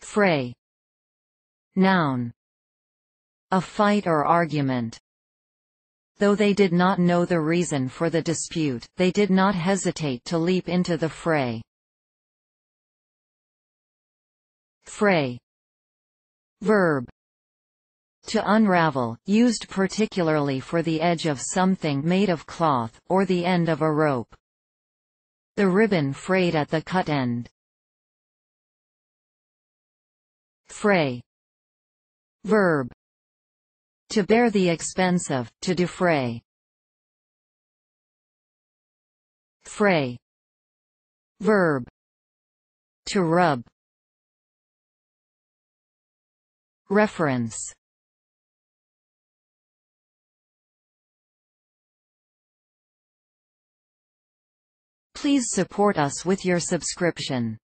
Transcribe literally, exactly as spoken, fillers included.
Fray. Noun. A fight or argument. Though they did not know the reason for the dispute, they did not hesitate to leap into the fray. Fray. Verb. To unravel, used particularly for the edge of something made of cloth, or the end of a rope. The ribbon frayed at the cut end. Fray. Verb. To bear the expense of, to defray. Fray. Verb. To rub. Reference. Please support us with your subscription.